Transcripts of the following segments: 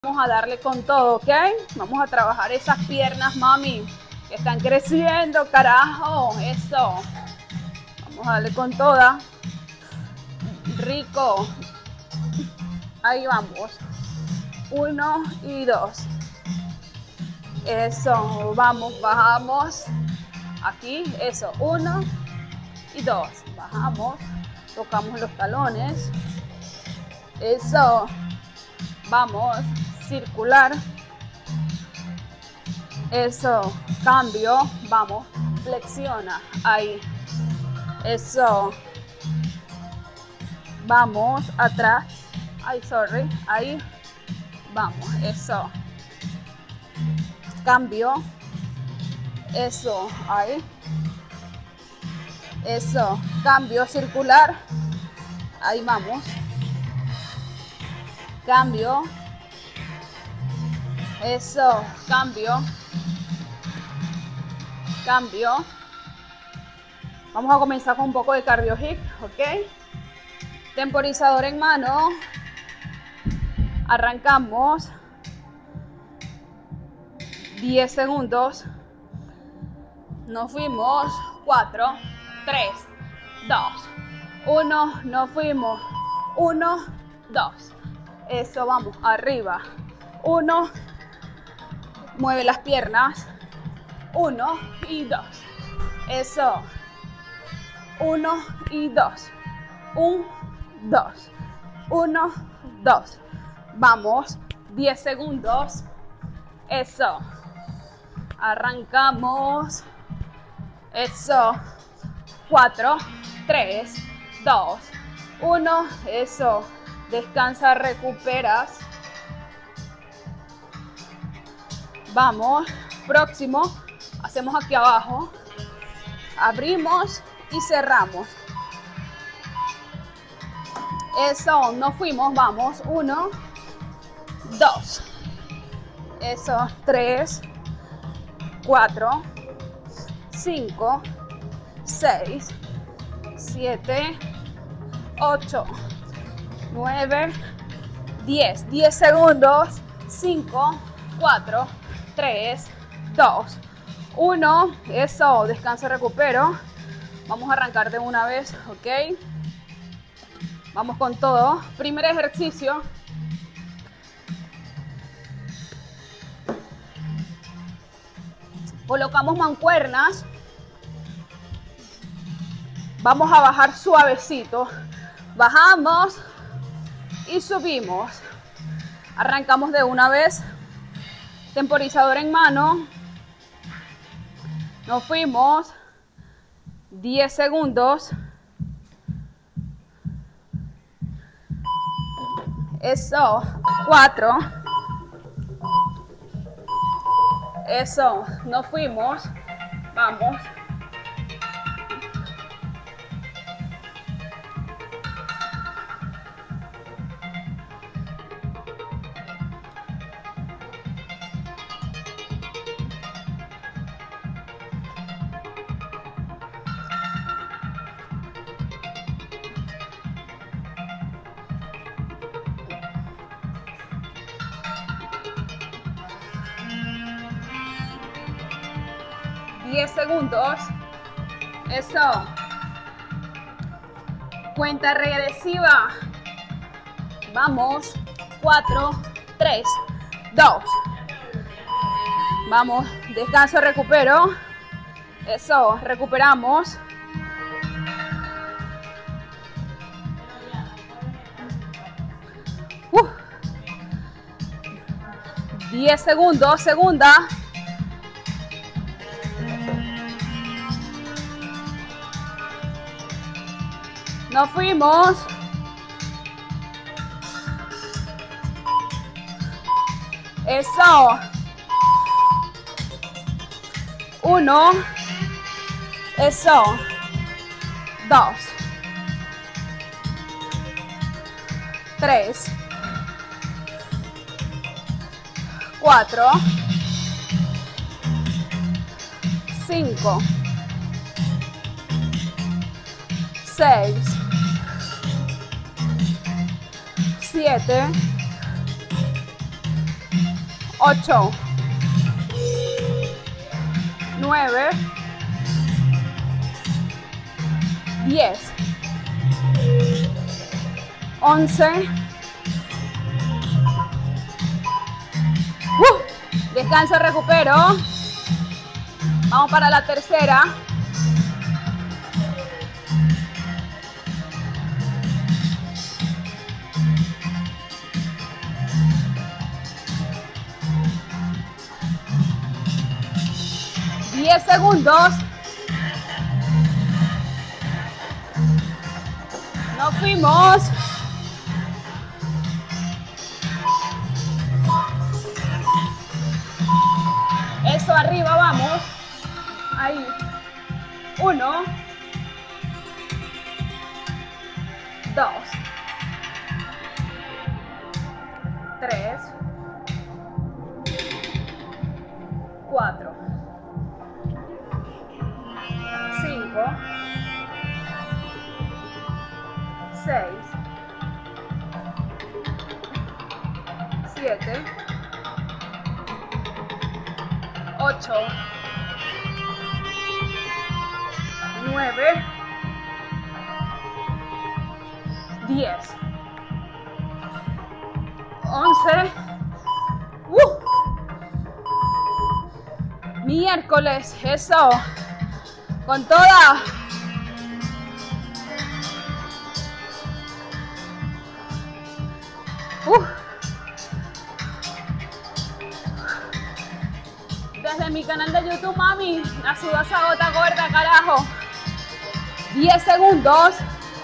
Vamos a darle con todo, ¿ok? Vamos a trabajar esas piernas, mami, que están creciendo, carajo. Eso. Vamos a darle con toda. Rico. Ahí vamos. 1 y 2. Eso. Vamos, bajamos. Aquí, eso. 1 y 2. Bajamos. Tocamos los talones. Eso. Vamos. Circular. Eso. Cambio. Vamos. Flexiona. Ahí. Eso. Vamos. Atrás. Ay, sorry. Ahí. Vamos. Eso. Cambio. Eso. Ahí. Eso. Cambio circular. Ahí vamos. Cambio. Eso. Cambio. Cambio. Vamos a comenzar con un poco de cardio hip, ¿ok? Temporizador en mano. Arrancamos. 10 segundos. Nos fuimos. 4, 3, 2, 1. Nos fuimos. 1, 2. Eso, vamos. Arriba. 1. Mueve las piernas. 1 y 2. Eso. 1 y 2. 1, 2. 1, 2. Vamos. 10 segundos. Eso. Arrancamos. Eso. 4, 3, 2, 1. Eso. Descansa, recuperas. Vamos. Próximo. Hacemos aquí abajo. Abrimos y cerramos. Eso. Nos fuimos. Vamos. 1, 2. Eso. 3, 4, 5, 6, 7, 8, 9, 10. 10 segundos. 5, 4, 3, 2, 1. Eso. Descanso, recupero. Vamos a arrancar de una vez, ¿ok? Vamos con todo. Primer ejercicio. Colocamos mancuernas. Vamos a bajar suavecito. Bajamos y subimos. Arrancamos de una vez. Temporizador en mano. Nos fuimos. 10 segundos. Eso. 4. Eso. Nos fuimos. Vamos. Segundos. Eso. Cuenta regresiva. Vamos. 4, 3, 2. Vamos. Descanso, recupero. Eso. Recuperamos. Uh. 10 segundos. Segunda. Nos fuimos. Eso. 1. Eso. 2. 3. 4. 5. 6. 7, 8, 9, 10, 11. Descanso, recupero. Vamos para la tercera. Segundos. Nos fuimos. Eso, arriba, vamos. Ahí. 1, 2, 3, 4, 5, 6, 7, 8, 9, 10, 11. Miércoles, eso. Con toda. Desde mi canal de YouTube, mami, la sudosa gota gorda, carajo. 10 segundos.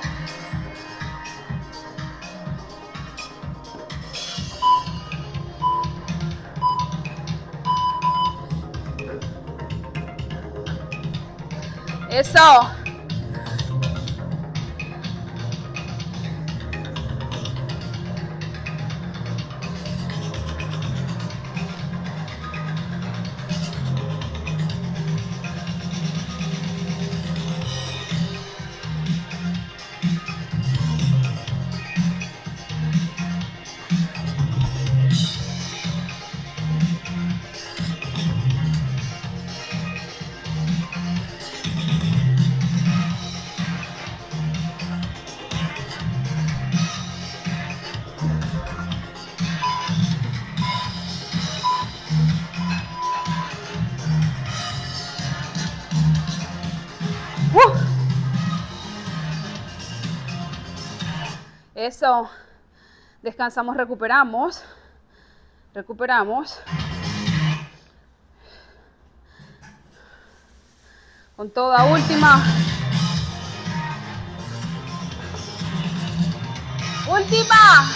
Eso. Eso. Descansamos, recuperamos. Recuperamos. Con toda, última. Última.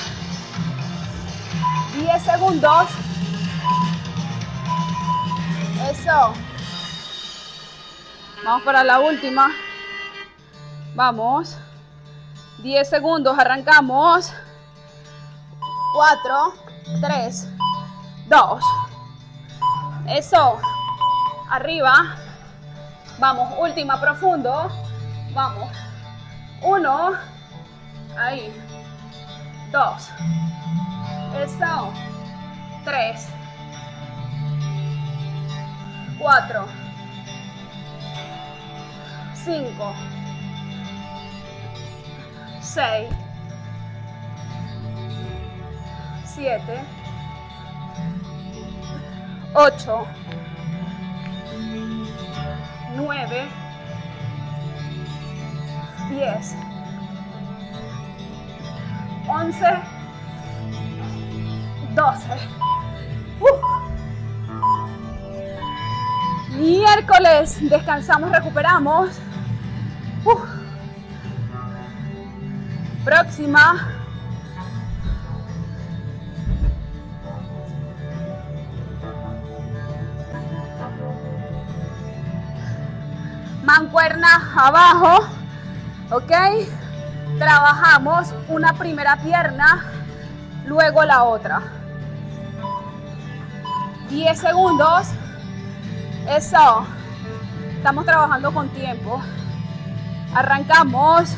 10 segundos. Eso. Vamos para la última. Vamos. 10 segundos, arrancamos. 4, 3, 2. Eso. Arriba. Vamos, última, profundo. Vamos. 1. Ahí. 2. Eso. 3. 4. 5. 6, 7, 8, 9, 10, 11, 12. Miércoles, descansamos, recuperamos. Próxima. Mancuerna abajo, ¿ok? Trabajamos una primera pierna, luego la otra. 10 segundos. Eso. Estamos trabajando con tiempo. Arrancamos.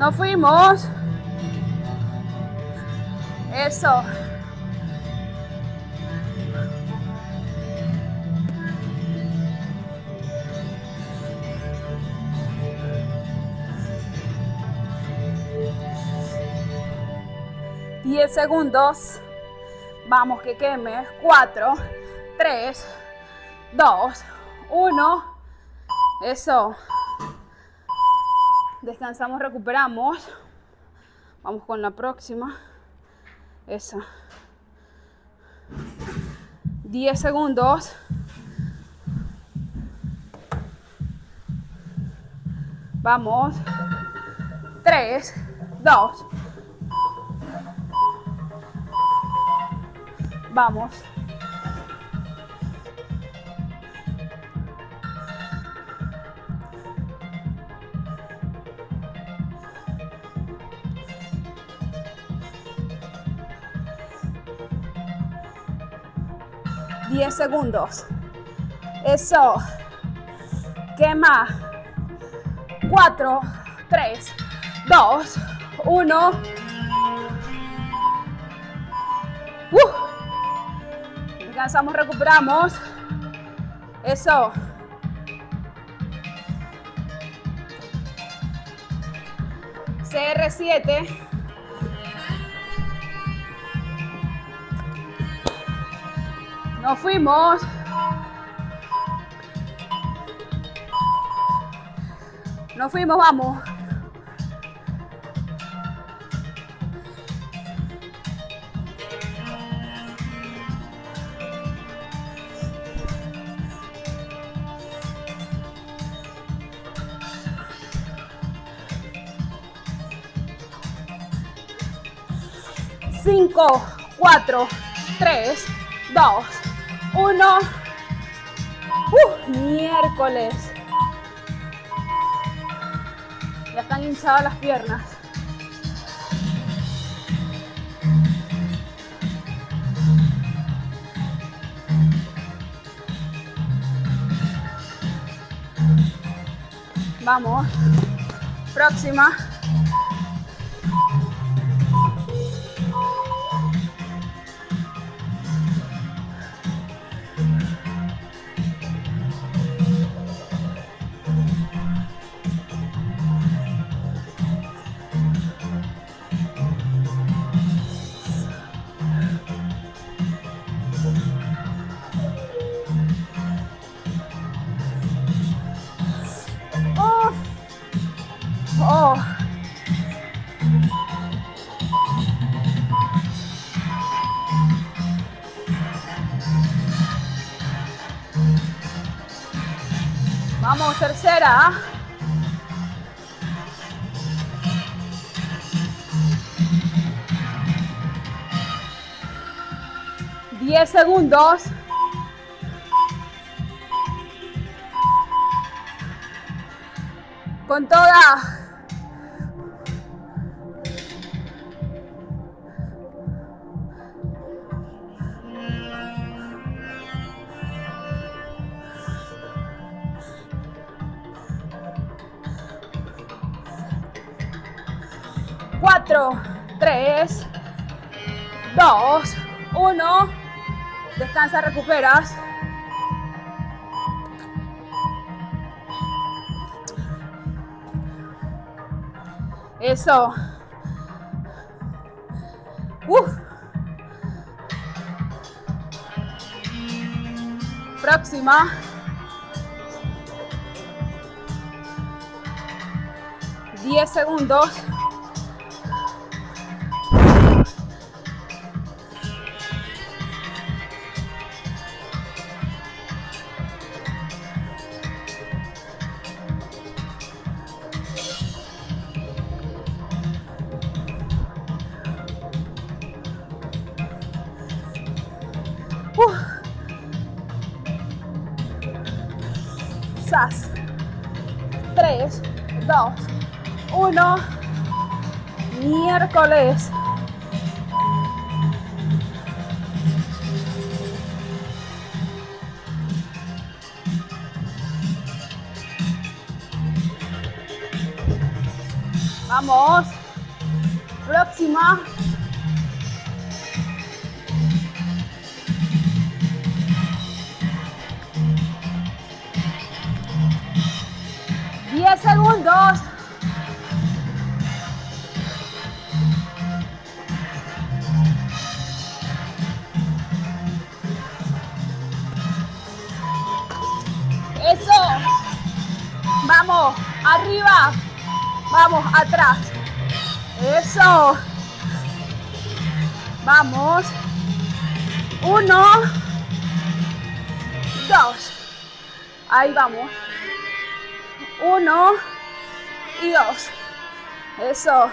Nos fuimos. Eso. Diez segundos. Vamos, que queme. 4, 3, 2, 1. Eso. Descansamos, recuperamos. Vamos con la próxima. Esa. 10 segundos. Vamos. 3, 2. Vamos. Diez segundos. Eso. Quema. 4, 3, 2, 1. Descansamos, recuperamos. Eso. CR7. Nos fuimos. Nos fuimos, vamos. Cinco, 4, 3, 2, 1. Miércoles. Ya están hinchadas las piernas. Vamos. Próxima. Vamos, tercera. 10 segundos. Con toda. Cuatro, 3, 2, 1. Descansa, recuperas. Eso. Próxima. 10 segundos. Sas. 3, 2, 1. Miércoles. Vamos. Próxima. Diez segundos. Eso. Vamos, arriba. Vamos, atrás. Eso. Vamos. 1, 2. Ahí vamos. 1 y 2. Eso.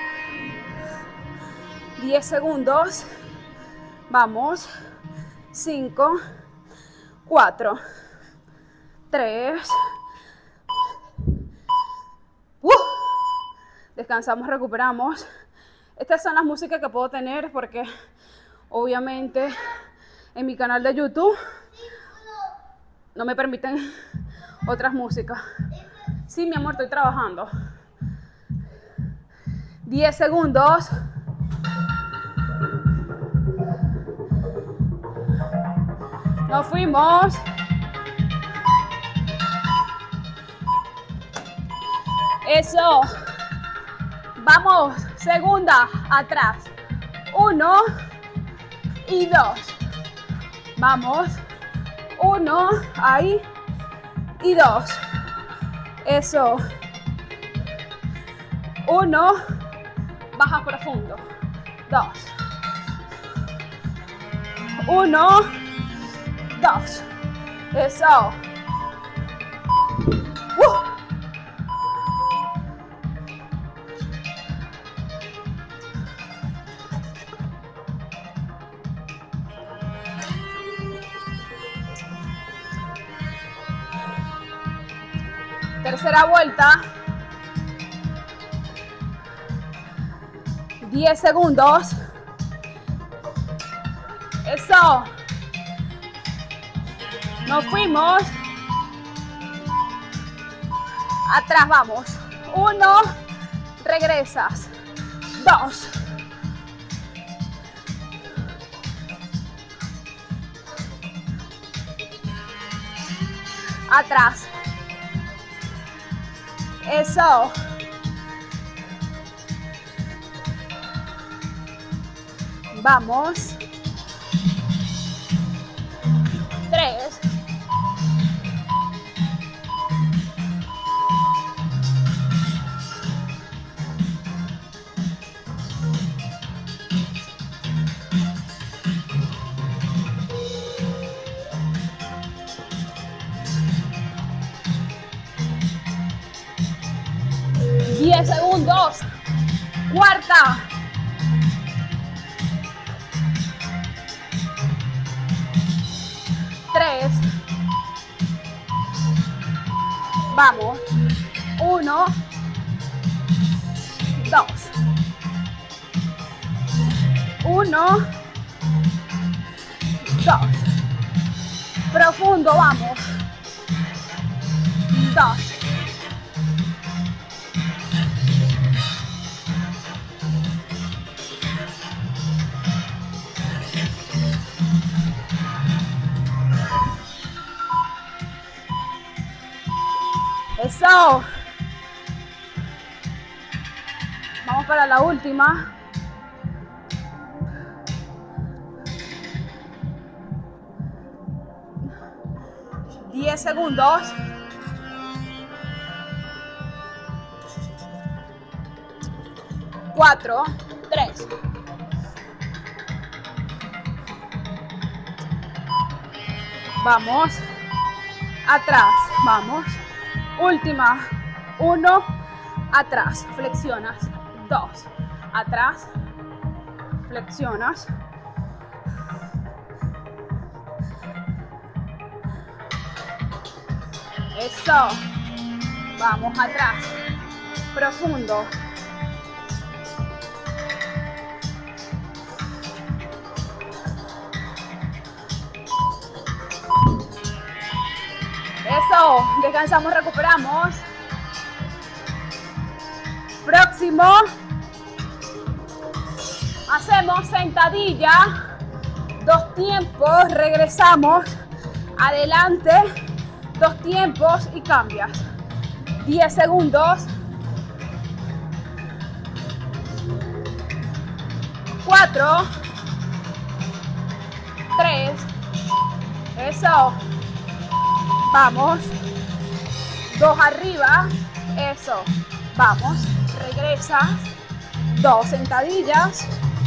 10 segundos. Vamos. 5, 4, 3. Descansamos, recuperamos. Estas son las músicas que puedo tener porque obviamente en mi canal de YouTube no me permiten otras músicas. Sí, mi amor, estoy trabajando. 10 segundos. Nos fuimos. Eso. Vamos, segunda, atrás. 1 y 2. Vamos. 1, ahí. Y 2. Eso. 1. Baja profundo. 2. 1, 2. Eso. Tercera vuelta. 10 segundos. Eso. Nos fuimos. Atrás vamos. 1. Regresas. 2. Atrás. Eso. Vamos. 3. 10 segundos. Cuarta. Tres. Vamos. 1, 2. 1, 2. Profundo, vamos. 2. Eso. Vamos para la última. Diez segundos. Cuatro, 3. Vamos. Atrás. Vamos. Última. 1. Atrás. Flexionas. 2. Atrás. Flexionas. Eso. Vamos atrás. Profundo. Eso. Descansamos, recuperamos. Próximo. Hacemos sentadilla, 2 tiempos, regresamos, adelante, 2 tiempos y cambias. 10 segundos. 4, 3, eso. Vamos. 2 arriba, eso. Vamos, regresas. 2 sentadillas.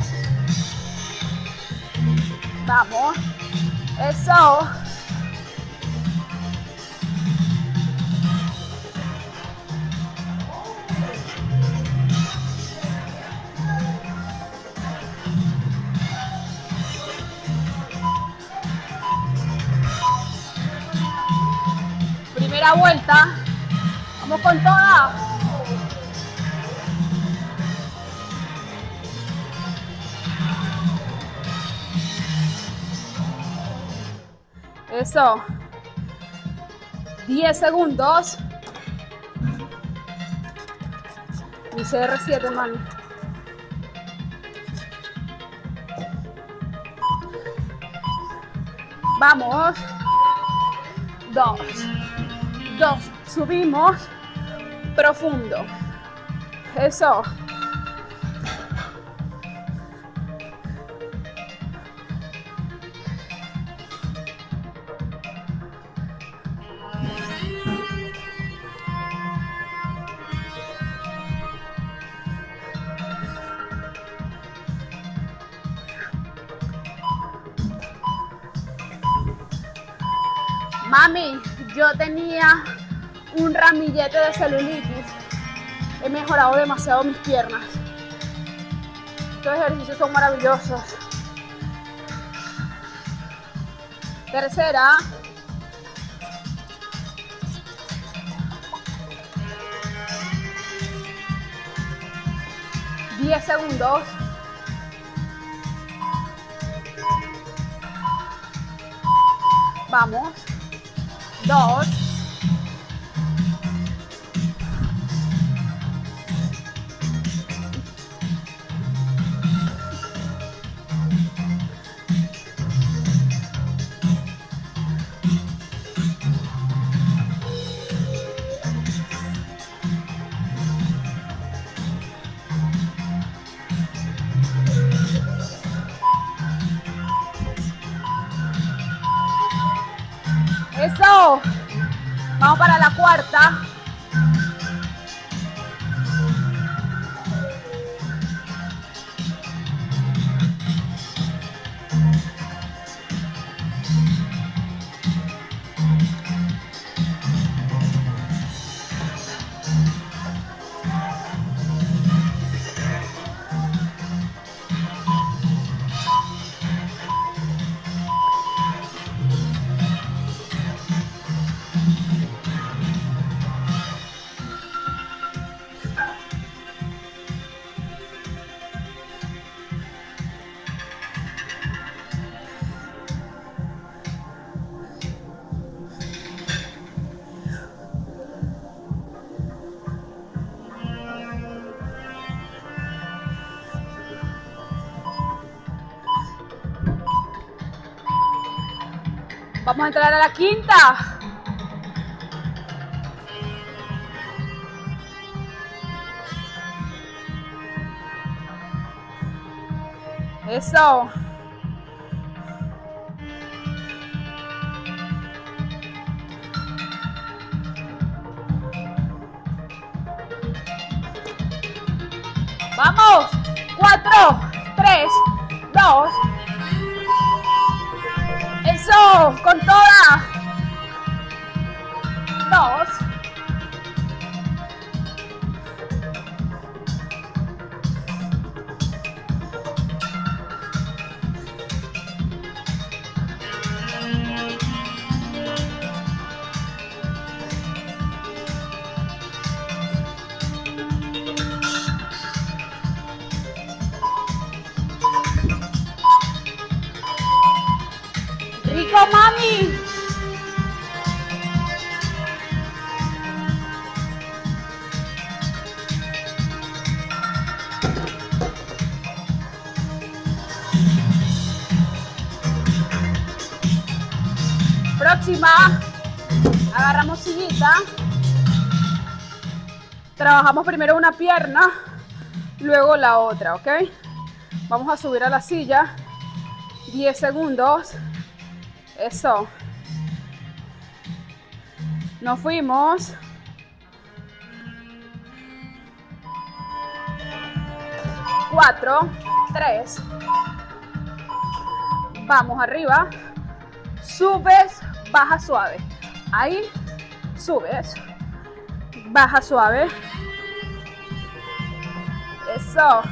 Vamos, eso. Primera vuelta, vamos con toda. Eso. 10 segundos. Mi CR7, mami. Vamos. 2. Subimos. Profundo. Eso. Mami, yo tenía un ramillete de celulitis. He mejorado demasiado mis piernas. Estos ejercicios son maravillosos. Tercera. Diez segundos. Vamos. 2. Eso. Vamos para la cuarta. Vamos a entrar a la quinta. Eso. Vamos. 4, 3, 2. Eso, con toda. 2. Rico, mami. Próxima. Agarramos sillita. Trabajamos primero una pierna, luego la otra, ¿ok? Vamos a subir a la silla. 10 segundos. Eso. Nos fuimos. 4, 3. Vamos arriba. Subes, baja suave. Ahí, subes, baja suave. Eso.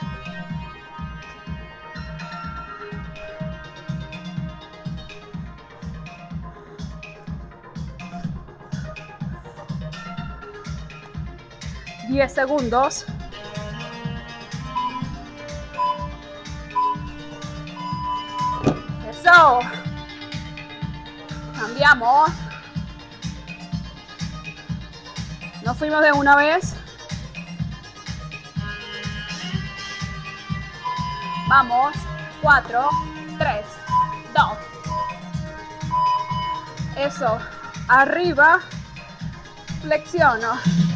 Diez segundos. Eso. Cambiamos. Nos fuimos de una vez. Vamos. 4, 3, 2. Eso. Arriba. Flexiono.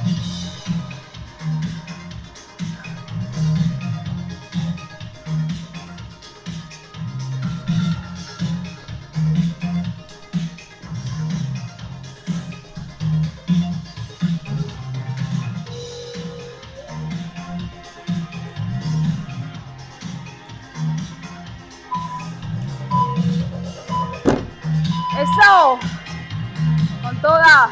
Eso, con toda.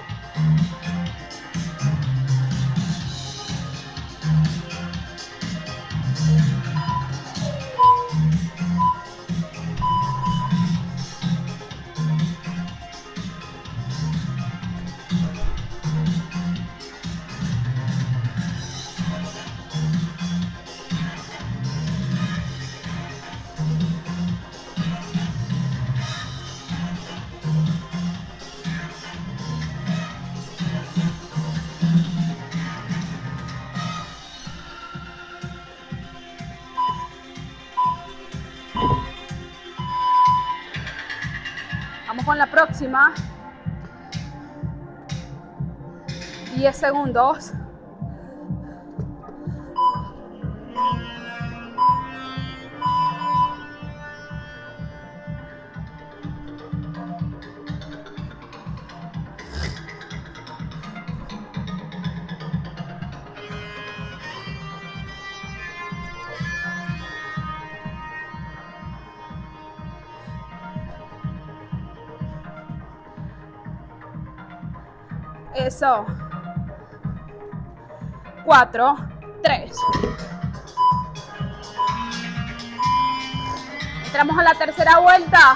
Vamos con la próxima. 10 segundos. Eso. 4, 3. Entramos a la tercera vuelta.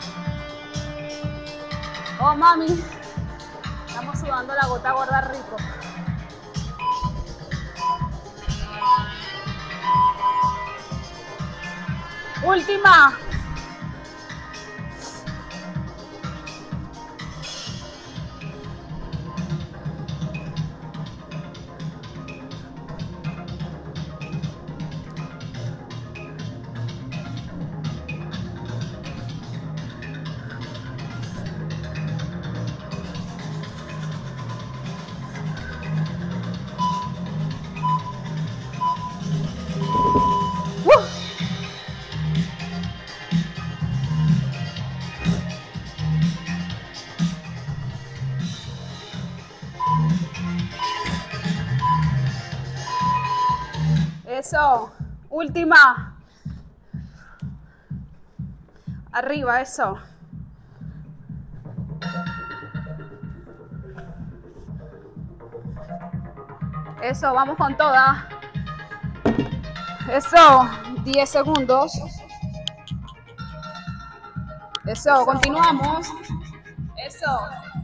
Oh, mami. Estamos sudando la gota gorda rico. Última. Eso, última. Arriba, eso. Eso, vamos con toda. Eso, 10 segundos. Eso, continuamos. Eso.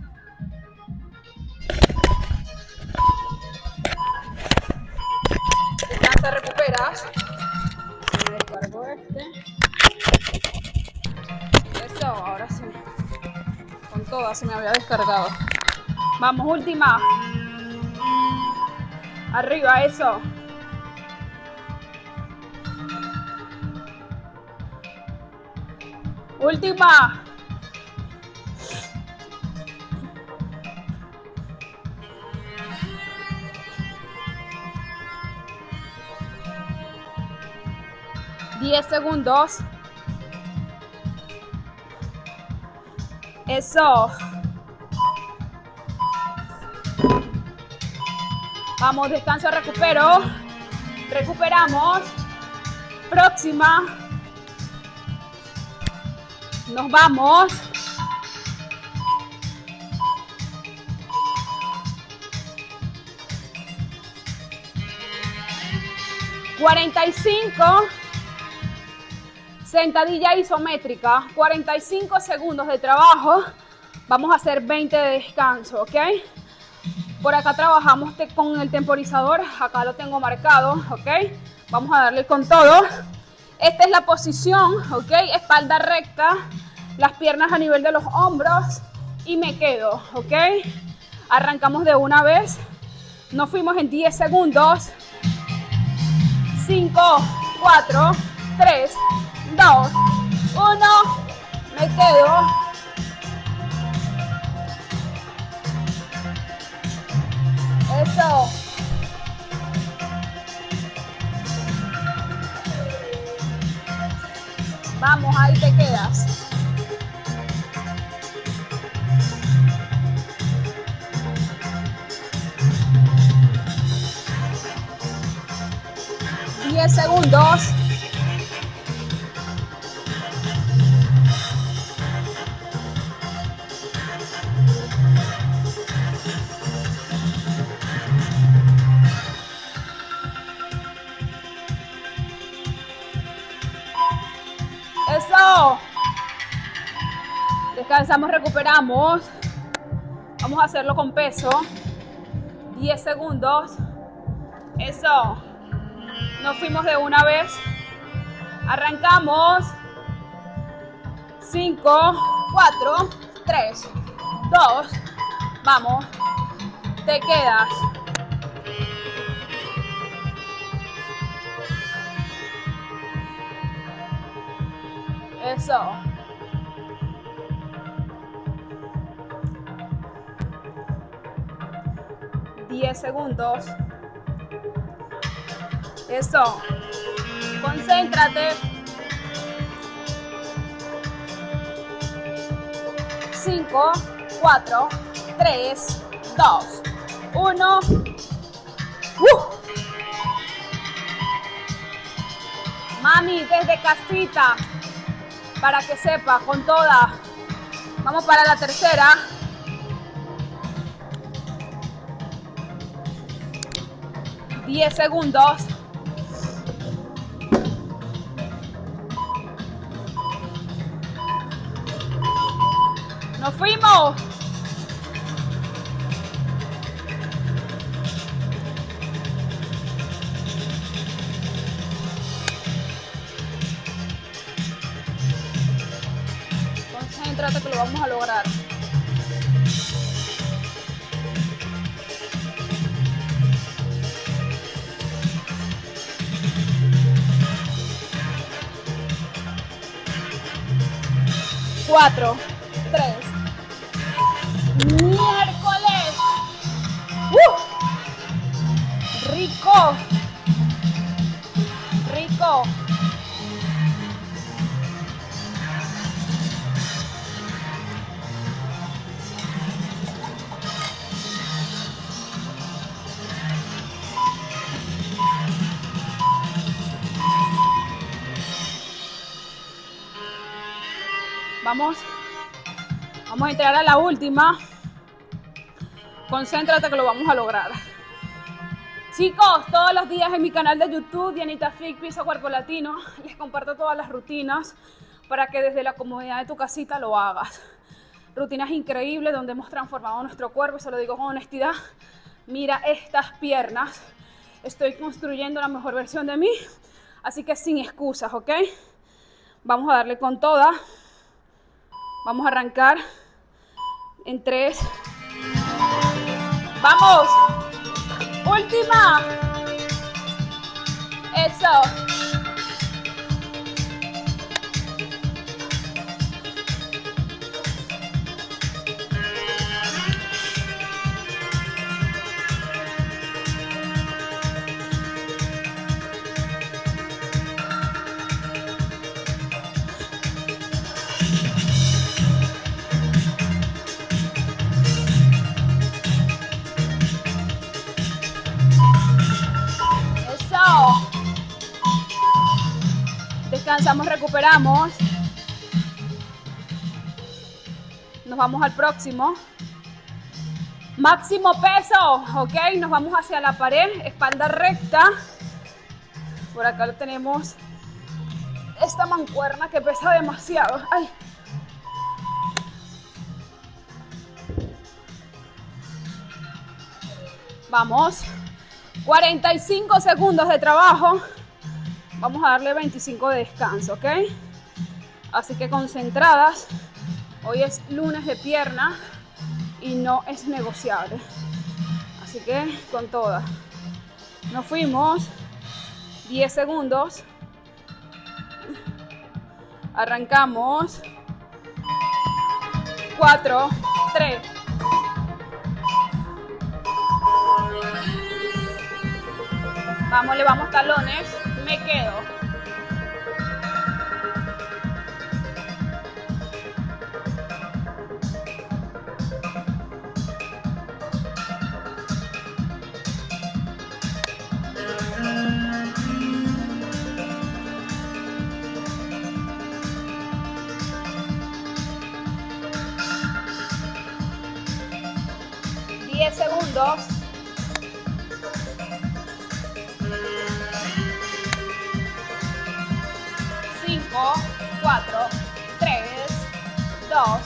Te recuperas. Me descargo este. Eso, ahora sí. Con todas se me había descargado. Vamos, última. Arriba, eso. Última. 10 segundos. Eso. Vamos, descanso, recupero. Recuperamos. Próxima. Nos vamos. ...45... sentadilla isométrica, 45 segundos de trabajo, vamos a hacer 20 de descanso, ¿ok? Por acá trabajamos con el temporizador, acá lo tengo marcado, ¿ok? Vamos a darle con todo. Esta es la posición, ¿ok? Espalda recta, las piernas a nivel de los hombros y me quedo, ¿ok? Arrancamos de una vez, nos fuimos en 10 segundos, 5, 4, 3, 2, 1, me quedo. Eso. Vamos, ahí te quedas. ...10 segundos. Eso. Descansamos, recuperamos. Vamos a hacerlo con peso. 10 segundos. Eso. Nos fuimos de una vez. Arrancamos. 5, 4, 3, 2. Vamos. Te quedas. Eso. ...10 segundos. Eso. Concéntrate. 5, 4, 3, 2, 1. Mami, desde casita, para que sepa, con toda. Vamos para la tercera. ...10 segundos. ¡Nos fuimos! Concéntrate que lo vamos a lograr. Cuatro, 3. Miércoles. Rico. Rico. Vamos a entrar a la última. Concéntrate que lo vamos a lograr. Chicos, todos los días en mi canal de YouTube, Dianita Fit, Piso Cuerpo Latino, les comparto todas las rutinas para que desde la comodidad de tu casita lo hagas. Rutinas increíbles donde hemos transformado nuestro cuerpo, y se lo digo con honestidad. Mira estas piernas. Estoy construyendo la mejor versión de mí, así que sin excusas, ¿ok? Vamos a darle con toda. Vamos a arrancar en 3. ¡Vamos! ¡Última! ¡Eso! Descansamos, recuperamos. Nos vamos al próximo. Máximo peso, ok. Nos vamos hacia la pared, espalda recta. Por acá tenemos esta mancuerna que pesa demasiado. Ay. Vamos. 45 segundos de trabajo. Vamos a darle 25 de descanso, ¿ok? Así que concentradas. Hoy es lunes de pierna y no es negociable. Así que con todas. Nos fuimos. 10 segundos. Arrancamos. 4, 3. Vamos, le vamos talones. Me quedo. Segundos. 5, 4, 3, 2.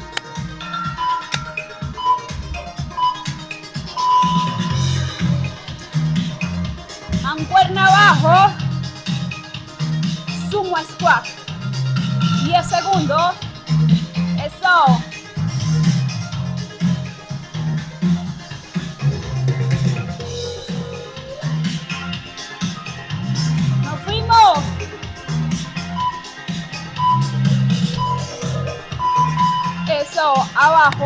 Mancuerna abajo. Sumo squat. 10 segundos. Eso. Eso, abajo.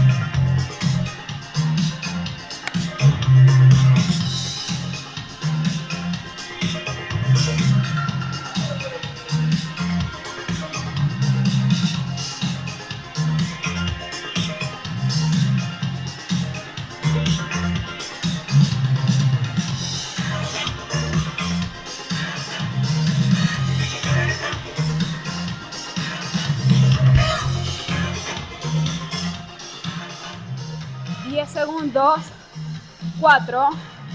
Segundos. 4,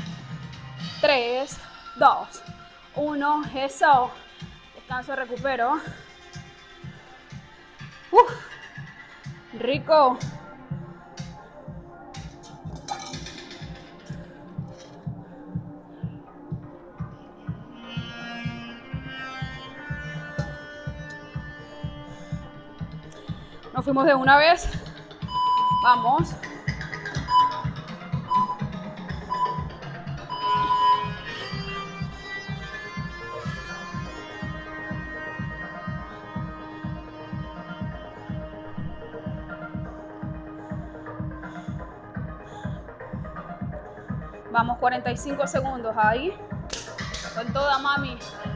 3, 2, 1. Eso. Descanso, recupero. Rico. Nos fuimos de una vez. Vamos. Vamos, 45 segundos ahí. Con toda, mami.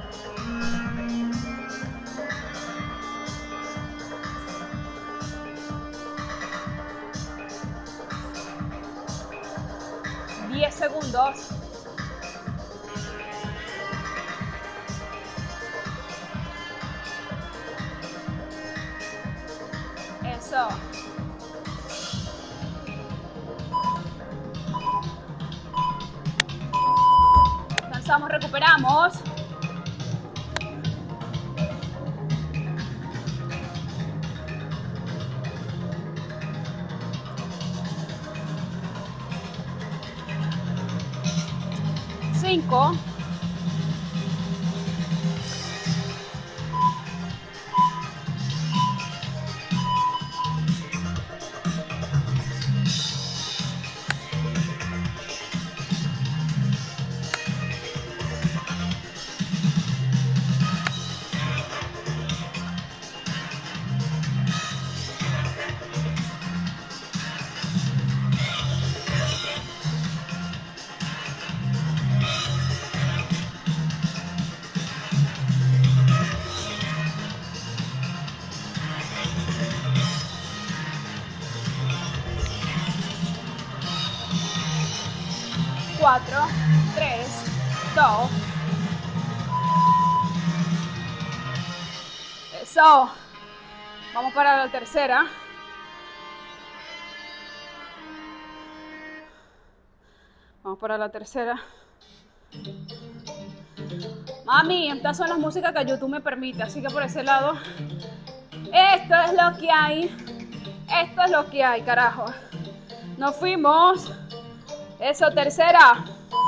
Segundos. Eso. Descansamos, recuperamos. Cinco. 4, 3, 2. Eso. Vamos para la tercera. Vamos para la tercera. Mami, estas son las músicas que YouTube me permite, así que por ese lado, esto es lo que hay. Esto es lo que hay, carajo. Nos fuimos. Eso, tercera.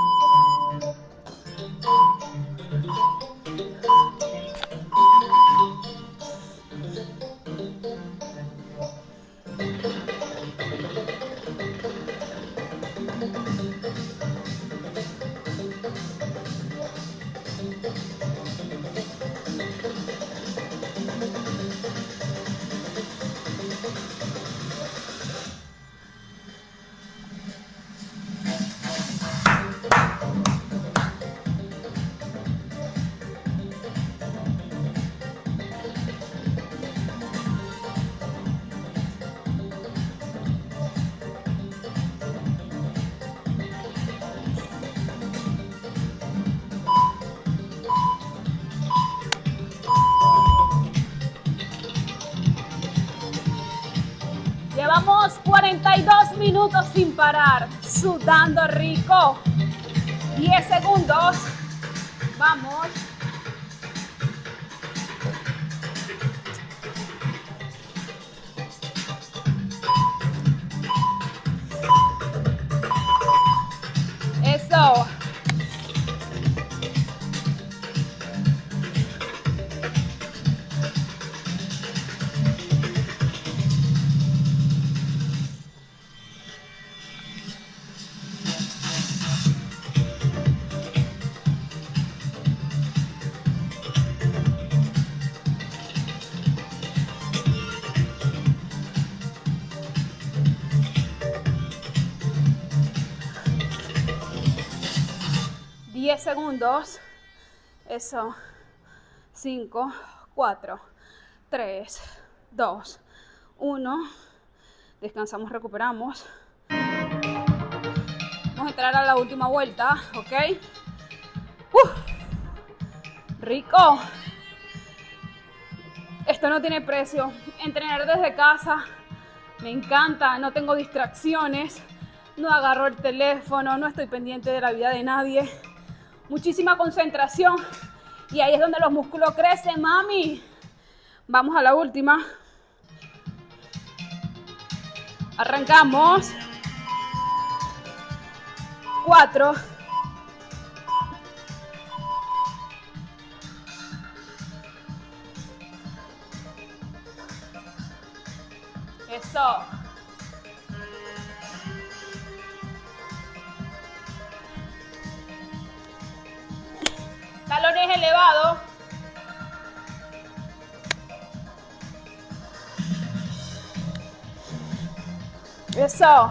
Llevamos 42 minutos sin parar, sudando rico. 10 segundos. Vamos. Eso. Segundos. Eso. 5, 4, 3, 2, 1. Descansamos, recuperamos. Vamos a entrar a la última vuelta, ¿ok? Rico. Esto no tiene precio. Entrenar desde casa me encanta. No tengo distracciones. No agarro el teléfono. No estoy pendiente de la vida de nadie. Muchísima concentración y ahí es donde los músculos crecen, mami. Vamos a la última. Arrancamos. 4. Eso. Talones elevados. Eso.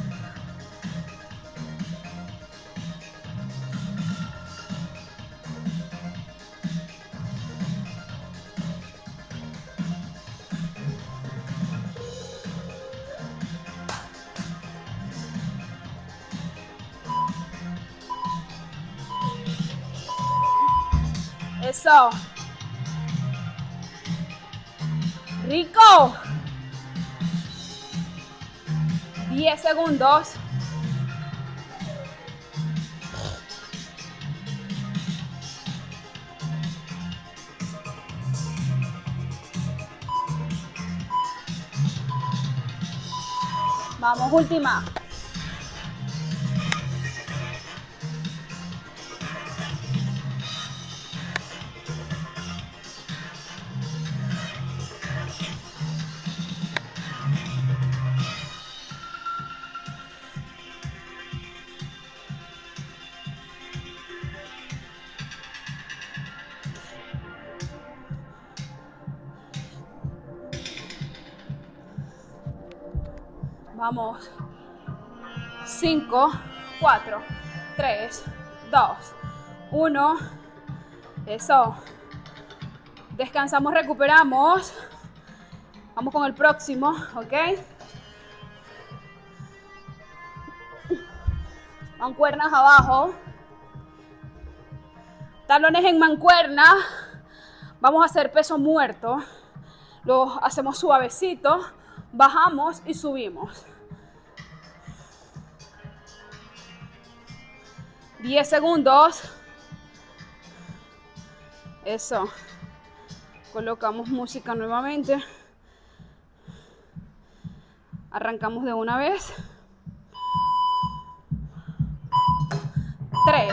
Eso. Rico. 10 segundos. Vamos, última. Vamos. 5, 4, 3, 2, 1. Eso. Descansamos, recuperamos. Vamos con el próximo, ¿ok? Mancuernas abajo. Talones en mancuerna. Vamos a hacer peso muerto. Lo hacemos suavecito, bajamos y subimos. 10 segundos. Eso. Colocamos música nuevamente. Arrancamos de una vez. 3.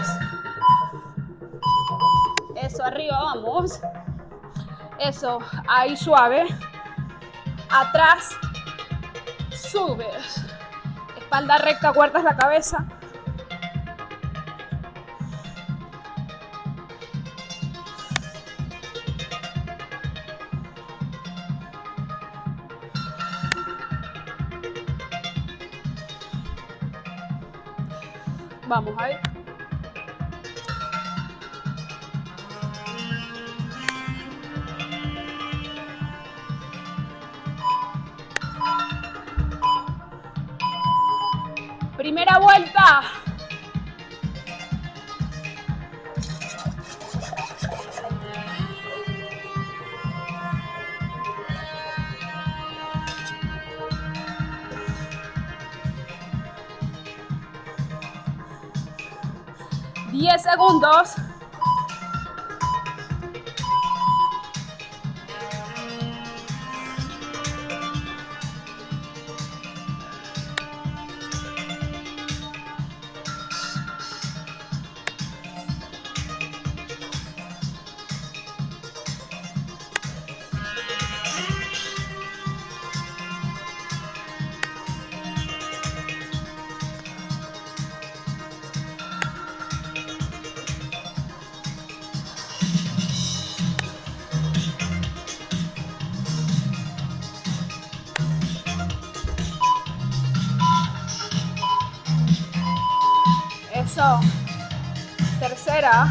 Eso, arriba, vamos. Eso, ahí suave. Atrás, subes. Espalda recta, guardas la cabeza. Vamos ahí. Primera vuelta. Diez segundos. Eso. Tercera.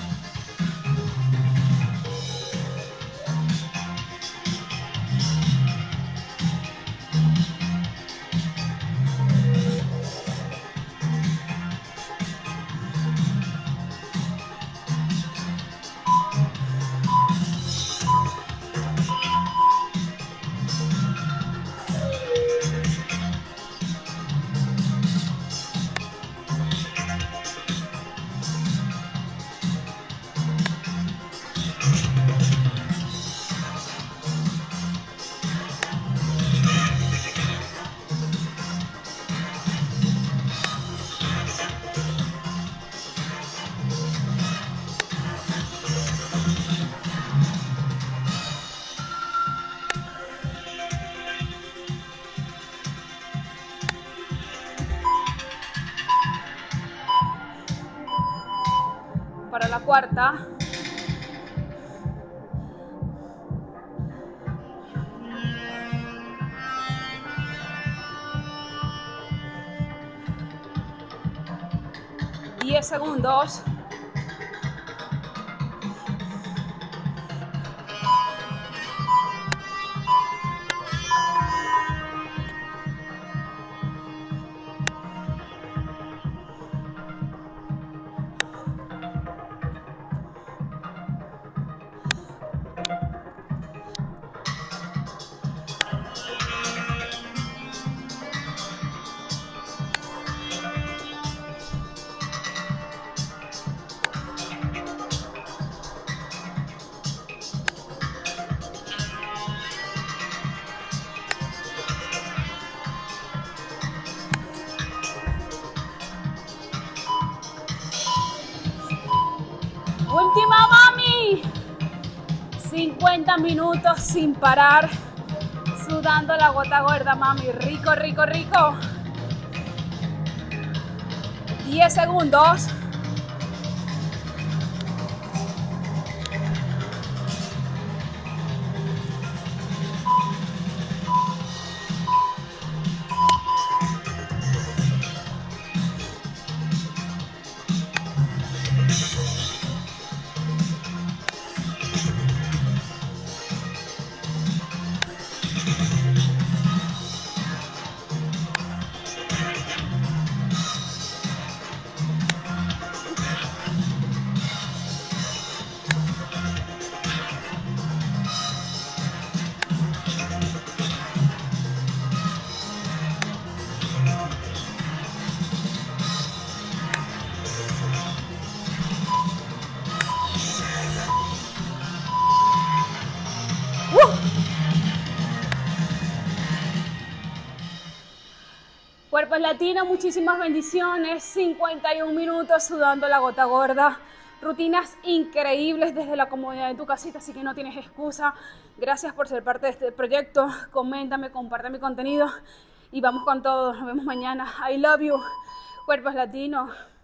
Para la cuarta. Diez segundos. Última, mami. 50 minutos sin parar, sudando la gota gorda, mami. Rico, rico, rico. 10 segundos. Cuerpos Latinos, muchísimas bendiciones. 51 minutos sudando la gota gorda. Rutinas increíbles desde la comodidad de tu casita, así que no tienes excusa. Gracias por ser parte de este proyecto. Coméntame, comparte mi contenido y vamos con todo. Nos vemos mañana. I love you. Cuerpos Latinos.